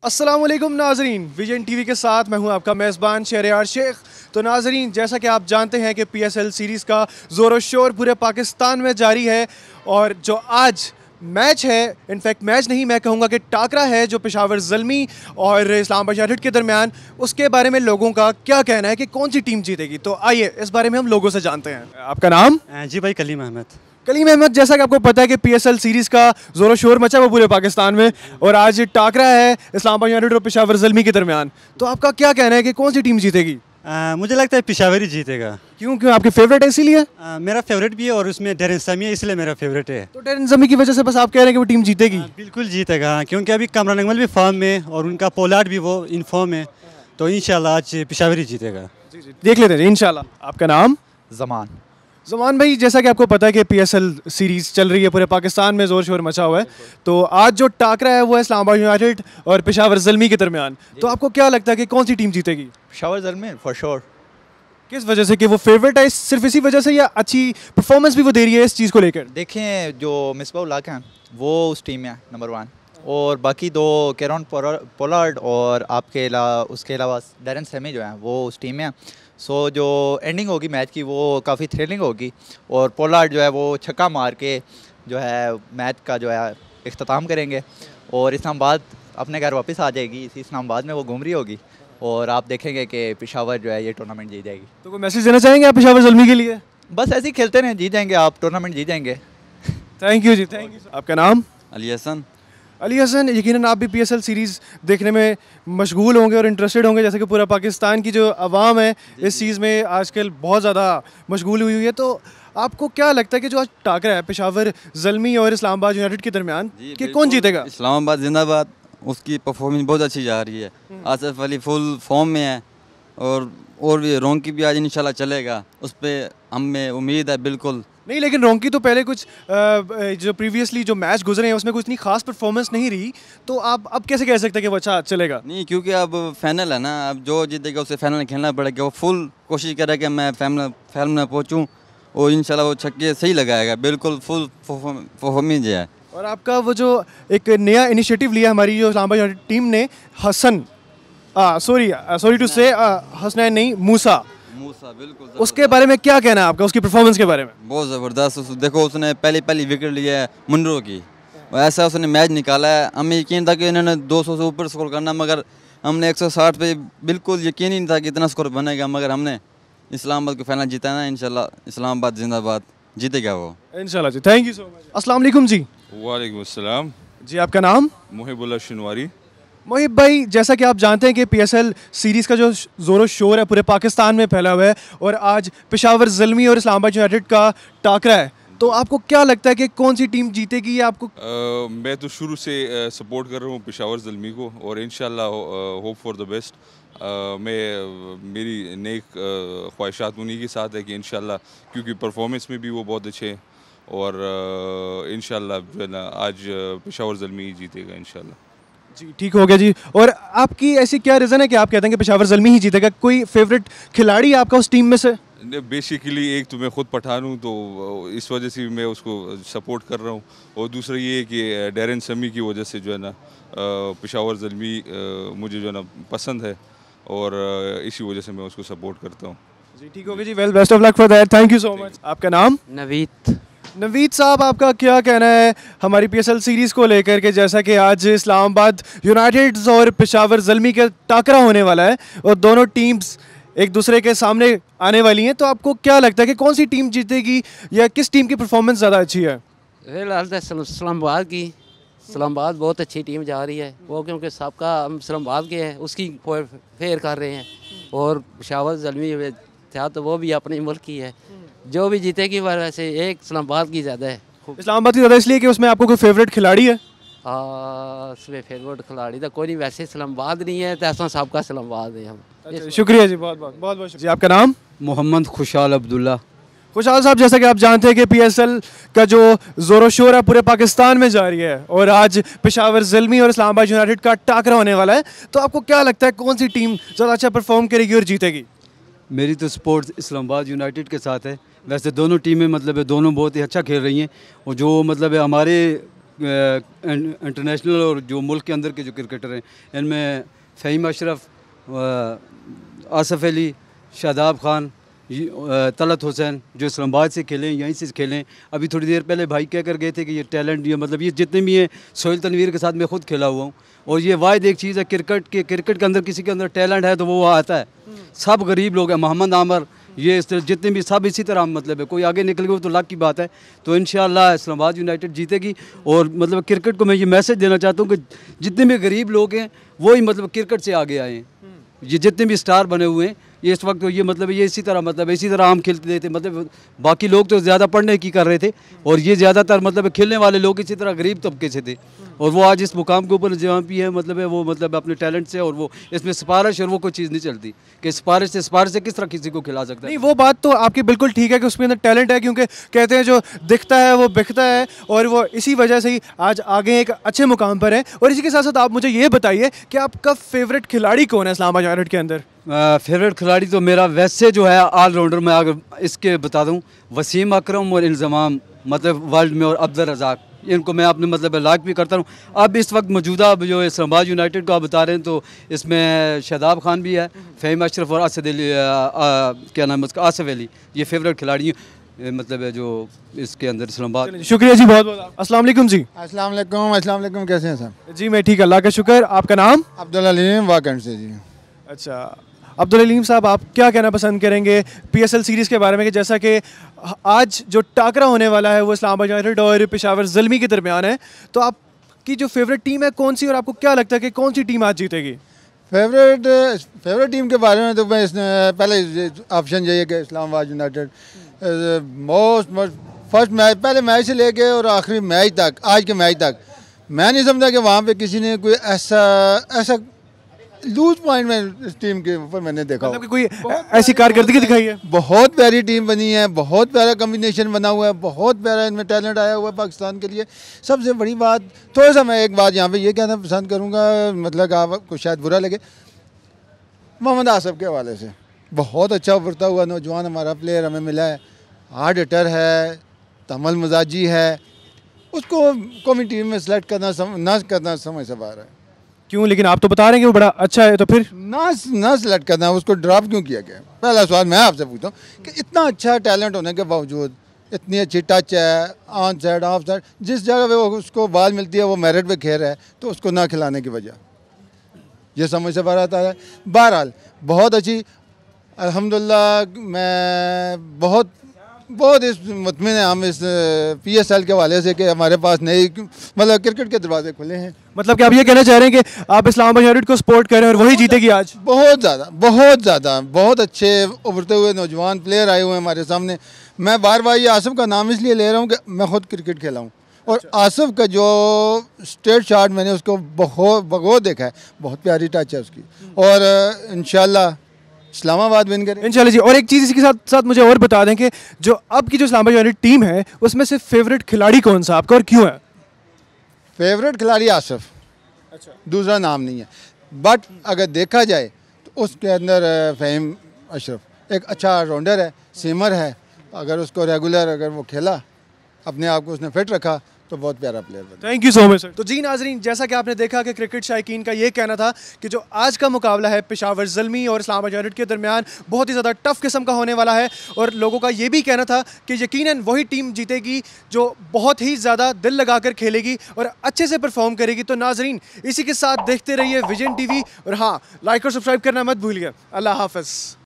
अस्सलामुअलैकुम नाजरीन, vision TV के साथ मैं हूं आपका मेज़बान शहरयार शेख। तो नाजरीन, जैसा कि आप जानते हैं कि PSL सीरीज़ का ज़ोर शोर पूरे पाकिस्तान में जारी है और जो आज मैच है, इनफैक्ट मैच नहीं, मैं कहूँगा कि टाकरा है जो पेशावर ज़ल्मी और इस्लामाबाद यूनाइटेड के दरमियान, उसके बारे में लोगों का क्या कहना है कि कौन सी टीम जीतेगी। तो आइए इस बारे में हम लोगों से जानते हैं। आपका नाम? जी भाई, कलीम अहमद। कलीम अहमद, जैसा कि आपको पता है कि PSL सीरीज़ का ज़ोर शोर मचा हुआ पूरे पाकिस्तान में और आज टाकरा है इस्लामाबाद यूनाइटेड और पेशावर ज़ल्मी के दरमियान, तो आपका क्या कहना है कि कौन सी टीम जीतेगी? मुझे लगता है पेशावर ही जीतेगा। क्यों क्यों आपके फेवरेट है इसीलिए? मेरा फेवरेट भी है और उसमें डेरेन समी है, इसलिए मेरा फेवरेट है। तो डेरेन समी की वजह से बस आप कह रहे हैं कि वो टीम जीतेगी? बिल्कुल जीतेगा, क्योंकि अभी कामरान अकमल भी फॉर्म में और उनका पोलार्ड भी वो इन फॉर्म है, तो इंशाल्लाह आज पेशावर ही जीतेगा। देख लेते हैं इंशाल्लाह। आपका नाम? ज़मान। ज़मान भाई, जैसा कि आपको पता है कि PSL सीरीज़ चल रही है, पूरे पाकिस्तान में ज़ोर शोर मचा हुआ है, तो आज जो टाकरा है वो है इस्लामाबाद यूनाइटेड और पेशावर ज़ल्मी के दरमियान, तो आपको क्या लगता है कि कौन सी टीम जीतेगी? Peshawar Zalmi for sure. किस वजह से? कि वो फेवरेट है सिर्फ इसी वजह से, या अच्छी परफॉर्मेंस भी वो दे रही है इस चीज़ को लेकर? देखें, जो मिसबाह उल हक हैं वो उस टीम में है नंबर 1, और बाकी दो केरॉन पोलार्ड और उसके अलावा डेरेन सेमी जो है वो उस टीम में है। सो जो एंडिंग होगी मैच की वो काफ़ी थ्रिलिंग होगी, और पोलार्ड जो है वो छक्का मार के जो है मैच का जो है इख्तिताम करेंगे, और इस्लामाबाद अपने घर वापस आ जाएगी। इसी इस्लामाबाद में वो घूम रही होगी और आप देखेंगे कि पेशावर जो है ये टूर्नामेंट जीत जाएगी। तो कोई मैसेज देना चाहेंगे आप पेशावर ज़ल्मी के लिए? बस ऐसे ही खेलते रहें, जीत जाएंगे आप, टूर्नामेंट जीत जाएंगे। थैंक यू जी, थैंक यू। आपका नाम? अली हसन। अली हसन, यकीनन आप भी PSL सीरीज़ देखने में मशगूल होंगे और इंटरेस्टेड होंगे, जैसे कि पूरा पाकिस्तान की जो आवाम है इस चीज़ में आजकल बहुत ज़्यादा मशगूल हुई है। तो आपको क्या लगता है कि जो आज टाकरा है पेशावर ज़ल्मी और इस्लामाबाद यूनाइटेड के दरमियान, कि कौन जीतेगा? इस्लामाबाद जिंदाबाद। उसकी परफॉर्मेंस बहुत अच्छी जा रही है। आसिफ अली फुल फॉर्म में है और भी रोंकी भी आज इंशाल्लाह चलेगा, उस पर हमें उम्मीद है बिल्कुल। नहीं, लेकिन रोंकी तो पहले कुछ जो प्रीवियसली जो मैच गुजरे हैं उसमें कुछ इतनी खास परफॉर्मेंस नहीं रही, तो आप अब कैसे कह सकते हैं कि वो अच्छा चलेगा? नहीं, क्योंकि अब फाइनल है ना, अब जो जीतेगा उसे फाइनल में खेलना पड़ेगा। वो फुल कोशिश करे कि मैं फाइनल में पहुँचूँ और इंशाल्लाह वो छक्के सही लगाएगा, बिल्कुल फुल परफॉर्मेंस है। और आपका वो जो एक नया इनिशिएटिव लिया हमारी जो इस्लामाबाद यूनाइटेड टीम ने, सॉरी टू से हसनैन नहीं, मूसा, बिल्कुल, उसके बारे में क्या कहना है आपका, उसकी परफॉर्मेंस के बारे में? बहुत ज़बरदस्त। देखो, उसने पहली विकेट ली है मुनरो की, ऐसा उसने मैच निकाला है। हमें यकीन था कि इन्होंने 200 से ऊपर स्कोर करना, मगर हमने 160 पे बिल्कुल यकीन ही नहीं था कि इतना स्कोर बनेगा, मगर हमने इस्लामाबाद को फाइनल जीता है। इंशाल्लाह इस्लामाबाद जिंदाबाद, जीतेगा वो इंशाल्लाह जी। Thank you so much. अस्सलाम वालेकुम जी। वालेकुम अस्सलाम जी, आपका नाम? मुहिबुल्लाह शिनवारी। मोहिब भाई, जैसा कि आप जानते हैं कि PSL सीरीज़ का जो ज़ोर शोर है पूरे पाकिस्तान में फैला हुआ है और आज पेशावर ज़ल्मी और इस्लामाबाद यूनाइटेड का टाकरा है, तो आपको क्या लगता है कि कौन सी टीम जीतेगी? आपको मैं तो शुरू से सपोर्ट कर रहा हूँ पेशावर ज़ल्मी को, और इंशाल्लाह होप फॉर द बेस्ट। मेरी नेक ख्वाहिशात उन्हीं के साथ है कि इंशाल्लाह, क्योंकि परफॉर्मेंस में भी वो बहुत अच्छे हैं, और इंशाल्लाह जो है ना आज पेशावर ज़ल्मी ही जीतेगा इंशाल्लाह। जी, ठीक हो गया जी। और आपकी ऐसी क्या रीज़न है कि आप कहते हैं कि पेशावर ज़ल्मी ही जीतेगा? कोई फेवरेट खिलाड़ी आपका उस टीम में से? बेसिकली एक तो मैं खुद पठान हूँ, तो इस वजह से मैं उसको सपोर्ट कर रहा हूँ, और दूसरा ये है कि डेरेन समी की वजह से जो है ना पेशावर ज़ल्मी मुझे जो है ना पसंद है, और इसी वजह से मैं उसको सपोर्ट करता हूँ। जी, ठीक हो गया जी। Well, best of luck for that. Thank you so much. आपका नाम? नवीद। नवीद साहब, आपका क्या कहना है हमारी PSL सीरीज़ को लेकर के, जैसा कि आज इस्लामाबाद यूनाइटेड और पेशावर ज़ल्मी का टाकरा होने वाला है और दोनों टीम्स एक दूसरे के सामने आने वाली हैं, तो आपको क्या लगता है कि कौन सी टीम जीतेगी या किस टीम की परफॉर्मेंस ज़्यादा अच्छी है? इस्लामाबाद की। इस्लामाबाद बहुत अच्छी टीम जा रही है, वो क्योंकि सबका हम इस्लामाबाद के हैं उसकी फेयर कर रहे हैं, और पेशावर ज़ल्मी था तो वो भी अपने मुल्क की है, जो भी जीतेगी वह वैसे एक इस्लामाबाद की ज़्यादा है। इस्लामाबाद की ज़्यादा इसलिए कि उसमें आपको कोई फेवरेट खिलाड़ी है? उसमें फेवरेट खिलाड़ी तो कोई नहीं, वैसे इस्लामाबाद नहीं है तो ऐसा सबका इस्लामाबाद है हम। अच्छा, शुक्रिया जी, बहुत बहुत शुक्रिया। आपका नाम? मोहम्मद खुशाल अब्दुल्ला। खुशाल साहब, जैसा कि आप जानते हैं कि PSL का जो ज़ोर शोर है पूरे पाकिस्तान में जारी है और आज पेशावर ज़ल्मी और इस्लामाबाद यूनाइटेड का टाकरा होने वाला है, तो आपको क्या लगता है कौन सी टीम ज़्यादा अच्छा परफॉर्म करेगी और जीतेगी? मेरी तो सपोर्ट इस्लामाबाद यूनाइटेड के साथ है। वैसे दोनों टीमें मतलब है दोनों बहुत ही अच्छा खेल रही हैं, और जो मतलब है हमारे इंटरनेशनल और जो मुल्क के अंदर के जो क्रिकेटर हैं, इनमें फ़हीम अशरफ, आसिफ अली, शादाब खान, तलत हुसैन जो इस्लामाबाद से खेलें, यहीं से खेलें। अभी थोड़ी देर पहले भाई कह कर गए थे कि ये टैलेंट, ये मतलब ये जितने भी हैं, सोहेल तनवीर के साथ मैं खुद खेला हुआ हूँ। और ये वाहिद एक चीज़ है क्रिकेट के अंदर किसी के अंदर टैलेंट है तो वो आता है। सब गरीब लोग हैं, मोहम्मद आमर, ये इस तरह जितने भी सब इसी तरह मतलब है, कोई आगे निकल गए तो लाख की बात है। तो इंशाअल्लाह इस्लामाबाद यूनाइटेड जीतेगी। और मतलब क्रिकेट को मैं ये मैसेज देना चाहता हूँ कि जितने भी गरीब लोग हैं वही मतलब क्रिकेट से आगे आए हैं। ये जितने भी स्टार बने हुए हैं ये इस वक्त तो ये मतलब ये इसी तरह हम खेलते थे। मतलब बाकी लोग तो ज़्यादा पढ़ने की कर रहे थे और ये ज़्यादातर मतलब खेलने वाले लोग इसी तरह गरीब तबके से थे। और वो आज इस मुकाम के ऊपर जहाँ भी है मतलब है वो मतलब अपने टैलेंट से, और वो इसमें सिफारिश और वो कोई चीज़ नहीं चलती कि सिफारिश से किस तरह किसी को खिला सकता है। नहीं, वो बात तो आपकी बिल्कुल ठीक है कि उसमें अंदर टैलेंट है, क्योंकि कहते हैं जो दिखता है वो बिकता है, और वो इसी वजह से ही आज आगे एक अच्छे मुकाम पर है। और इसी के साथ साथ आप मुझे ये बताइए कि आपका फेवरेट खिलाड़ी कौन है इस्लामाबाद यूनाइटेड के अंदर? फेवरेट खिलाड़ी तो मेरा वैसे जो है ऑलराउंडर में अगर इसके बता दूं, वसीम अकरम और इंजमाम मतलब वर्ल्ड में, और अब्दुल रज़ाक, इनको मैं अपने मतलब लाइक भी करता हूँ। अब इस वक्त मौजूदा जो इस्लामाबाद यूनाइटेड का आप बता रहे हैं तो इसमें शादाब खान भी है, फ़हीम अशरफ और असद अली, क्या नाम है उसका, आसिफ अली, ये फेवरेट खिलाड़ी हैं मतलब है जो इसके अंदर इस्लामाबाद। शुक्रिया जी, बहुत बहुत। अस्सलाम वालेकुम जी। अस्सलाम वालेकुम, कैसे हैं सर? जी मैं ठीक, अल्लाह का शुक्र। आपका नाम? अब्दुल अलीम वाकंड से जी। अच्छा, अब्दुल अलीम साहब, आप क्या कहना पसंद करेंगे PSL सीरीज़ के बारे में, कि जैसा कि आज जो टाकरा होने वाला है वो इस्लामाबाद यूनाइटेड और पेशावर ज़ल्मी के दरमियान है, तो आपकी जो फेवरेट टीम है कौन सी, और आपको क्या लगता है कि कौन सी टीम आज जीतेगी? फेवरेट टीम के बारे में तो मैं पहले ऑप्शन यही है कि इस्लामाबाद यूनाइटेड फर्स्ट मैच, पहले मैच से लेके और आखिरी मैच तक, आज के मैच तक मैं नहीं समझा कि वहाँ पे किसी ने कोई ऐसा लूज पॉइंट में इस टीम के ऊपर मैंने देखा, मतलब कि कोई ऐसी कारकर्दगी दिखाई है। बहुत प्यारी टीम बनी है, बहुत प्यारा कम्बिनेशन बना हुआ है, बहुत प्यारा इनमें टैलेंट आया हुआ है पाकिस्तान के लिए। सबसे बड़ी बात, थोड़ा सा मैं एक बात यहाँ पे ये कहना पसंद करूँगा, मतलब कि आपको शायद बुरा लगे, मोहम्मद आसिफ के हवाले से बहुत अच्छा उभरता हुआ नौजवान हमारा प्लेयर हमें मिला है, हार्ड हिटर है, तमल मजाजी है, उसको कौमी टीम में सेलेक्ट करना समझ से बाहर है। क्यों? लेकिन आप तो बता रहे हैं कि वो बड़ा अच्छा है, तो फिर ना सेलेक्ट करना, उसको ड्रॉप क्यों किया गया? पहला सवाल मैं आपसे पूछता हूँ कि इतना अच्छा टैलेंट होने के बावजूद, इतनी अच्छी टच है, ऑन साइड ऑफ साइड, जिस जगह पे उसको बॉल मिलती है वो मेरिट पे खेल रहा है, तो उसको ना खिलाने की वजह ये समझ से बाहर आता है। बहरहाल बहुत अच्छी, अल्हम्दुलिल्लाह मैं बहुत इस मुतमिन है हम इस PSL के हवाले से कि हमारे पास नई मतलब क्रिकेट के दरवाजे खुले हैं। मतलब कि आप ये कहना चाह रहे हैं कि आप इस्लामाबाद यूनाइटेड को सपोर्ट करें और वही जीतेगी आज? बहुत ज़्यादा बहुत अच्छे उभरते हुए नौजवान प्लेयर आए हुए हैं हमारे सामने। मैं बार ये आसिफ का नाम इसलिए ले रहा हूँ कि मैं खुद क्रिकेट खेला हूँ, और आसिफ का जो स्ट्रेट शॉट मैंने उसको बहुत देखा है, बहुत प्यारी टच है उसकी, और इंशाल्लाह इस्लामाबाद विन करें इंशाल्लाह जी। और एक चीज़ इसी के साथ साथ मुझे और बता दें कि जो अब की जो इस्लामाबाद यूनाइटेड टीम है उसमें से फेवरेट खिलाड़ी कौन सा आपका और क्यों है? फेवरेट खिलाड़ी आसिफ, अच्छा, दूसरा नाम नहीं है। बट अगर देखा जाए तो उसके अंदर फ़हीम अशरफ एक अच्छा ऑलराउंडर है, सीमर है, अगर उसको रेगुलर अगर वो खेला, अपने आप को उसने फिट रखा तो बहुत प्यारा प्लेयर बना। Thank you so much sir. तो जी नाजरीन, जैसा कि आपने देखा कि क्रिकेट शायकीन का ये कहना था कि जो आज का मुकाबला है पेशावर ज़ल्मी और इस्लामाबाद यूनाइटेड के दरमियान बहुत ही ज़्यादा टफ किस्म का होने वाला है, और लोगों का ये भी कहना था कि यकीनन वही टीम जीतेगी जो बहुत ही ज़्यादा दिल लगाकर खेलेगी और अच्छे से परफॉर्म करेगी। तो नाजरीन, इसी के साथ देखते रहिए विजन TV, और हाँ, लाइक और सब्सक्राइब करना मत भूलिए। अल्लाह हाफ़िज़।